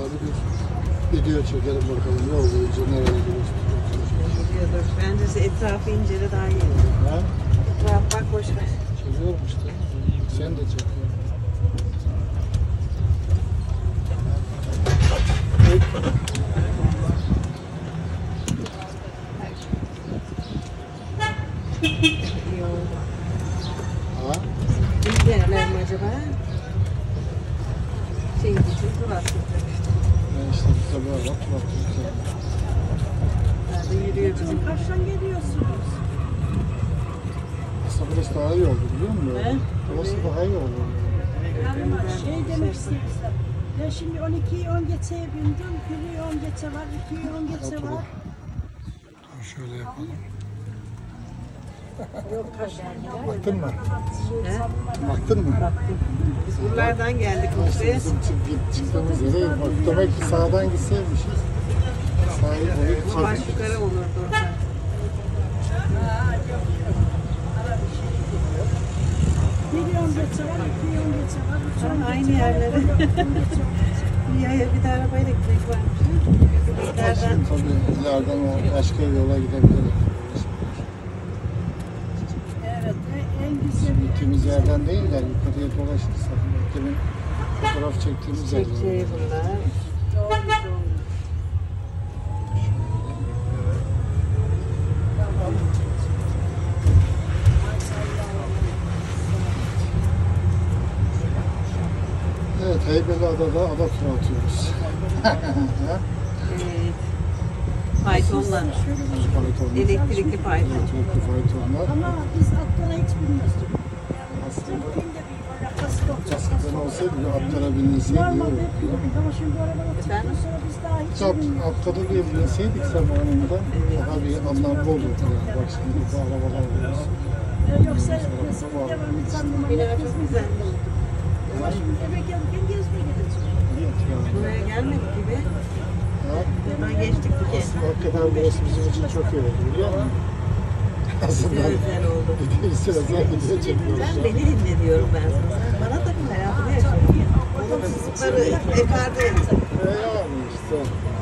Hadi bir video çekelim bakalım ne olunca nereye gidiyoruz. Bence etrafı incele daha iyi olur. Ha? Etraf bak boş ver. Çekiyorum işte. Sen de çek. İyi oldu. Ha? Biz yerler mi acaba? Şey diyecek, burası işte. Ben işte bize böyle bak. Nerede yürüyor bizim. Kaçtan geliyorsunuz? Aslında burası daha iyi oldu biliyor musun? He? Burası daha iyi oldu. Yani şey demek istiyorum. Ben şimdi 12'yi 10 geçeye bindim. 1'i 10 geçe var, 2'yi 10 geçe var. Dur şöyle yapalım. Yok kaçtan Baktın mı? He? Baktın mı? Biz buralardan geldik buraya. Bizim çıktığımız yere bak demek ki sağdan gitseymişiz. Sahip olup Baş yukarı olurdu orada. Biri 10 geçe var, 2'yi 10 geçe var, 3'ü 10 geçe var. Aynı yerlere. Bir de arabayla gitmek varmış. Büyüklerden. tabii ileriden o başka yola gidebiliriz. Evet, en güzel. Gittiğimiz yerden değil de yukarıya dolaşırsak. Demin fotoğraf çektiğimiz yerden. Çiçeği bunlar. Evet, Heybeliada'da ada turu atıyoruz. Evet. Faytonlar. Faytonlar. Elektrikli fayton. Elektrikli faytonlar. Ama biz atlara hiç bilmezdik. Aslında Trafiğin de bir alakası yok. eskiden olsaydı bir atlara binilseydi iyi Normalde hep olurdu. bilirdik ama şimdi bu arabalar çıktıktan sonra biz daha hiç bilmiyoruz. Atlara diye binseydik zamanında daha bir anlamlı olurdu. Yani. Bak şimdi bu arabalar oluyoruz. Yoksa mesela devamlı sanmama herkes güzel oldu. Ama şimdi eve gelirken gezmeye gideceğiz. Evet yani. Buraya gelmedik gibi. Ha? Buradan geçtik bir kez. Hakikaten burası bizim için çok iyi oldu biliyor musun? Aslında Güzel oldu. İstiyorsan video çekiyoruz. Sen beni dinle diyorum ben sana. Sen bana takıl hayatını yaşa. Olumsuzlukları ekarte et. Yani işte.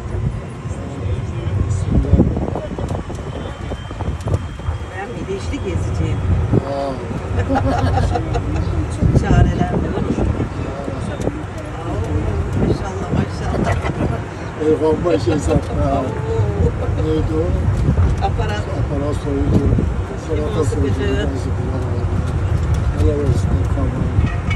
Ben bilinçli gezeceğim. Aa, Çareler var. Maşallah maşallah. Eyvallah şey zaten. Ha. Neydi o? Aparat. Aparat soyucu. Salata soyucu. sıkıcı. Helal olsun. Eyvallah.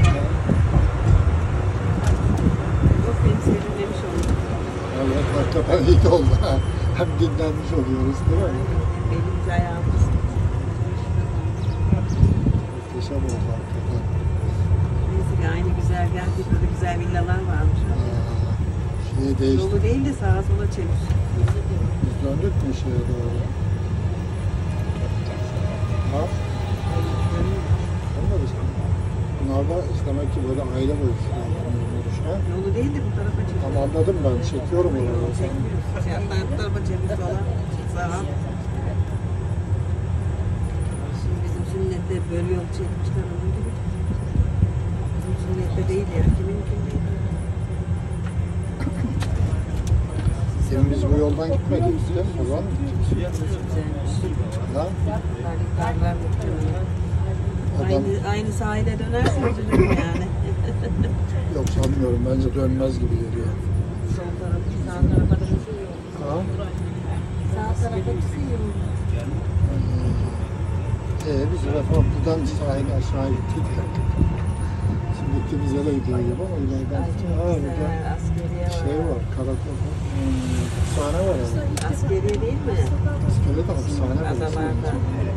Yok beni serinlemiş oldu. Evet, hakikaten iyi de oldu. Ha. Hem dinlenmiş oluyoruz değil mi? Belimiz ayağımız. Muhteşem oldu hakikaten. Neyse ki aynı güzergahta burada güzel villalar varmış. Şeyi değişti. Yolu değil de sağa sola çevir. Biz döndük mü şeye doğru? Ha? Anladınız mı? Bunlar da demek ki böyle aile boyu ha? Yolu değil de bu tarafa çevir. Tamam anladım ben. Çekiyorum onu. Çekiyoruz. Bu tarafa çevir sola. Sağa. Şimdi bizim sünnette böyle yol çekmişler onun gibi. Bizim sünnette değil ya. Kimin değil. Demin biz bu yoldan gitmedik değil mi? Buradan mı gittik? Güzelmiş. Ha? Tarlar muhtemelen. Aynı sahile dönersin üzülürüm yani. Yok sanmıyorum. Bence dönmez gibi geliyor. Sol tarafı, sağ tarafa da nasıl yol? Ha? Sağ tarafa nasıl yol? Biz buradan sahile aşağı gittik. Şimdi gittiğimiz yere gidiyor gibi ama ileriden. Ha burada şey var, karakol var. Hapishane var yani. Askeriye değil mi? Askerde de hapishane var. Adalarda.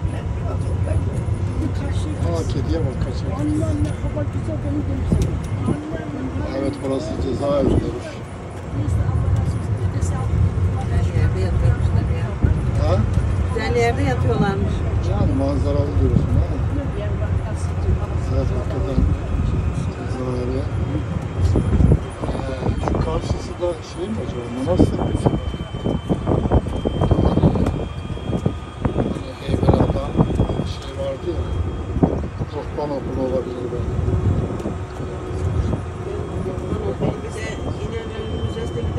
Aa kediye bak kaçıyor. Annemle hava güzel beni görürsün. Evet burası cezaevindeymiş. Neyse Allah razı olsun. Dedesi aldı. Güzel yerde yatıyormuşlar ya. Ha? Güzel yerde yatıyorlarmış. Yani manzaralı diyorsun ha. Evet hakikaten cezaevi. Şu karşısı da şey mi acaba? Manastır mı? Hani Heybeliada şey vardı ya. Ruhban okulu olabilir belki. Bir de İnönü'nün müzesine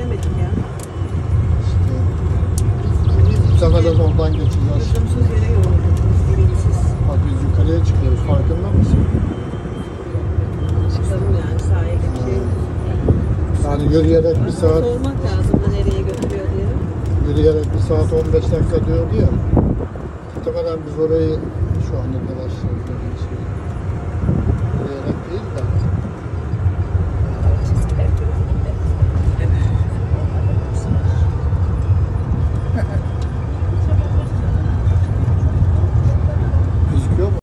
çıkacağız, oradan geçeceğiz. Lüzumsuz yere yorulduk. Bilinçsiz. Bak biz yukarıya çıkıyoruz, farkında mısın? Çıkalım yani sahile bir şey. Yani yürüyerek bir saat, Sormak lazım da nereye götürüyor diye. yürüyerek bir saat 15 dakika diyordu ya. Muhtemelen biz orayı şu anda dolaşıyoruz.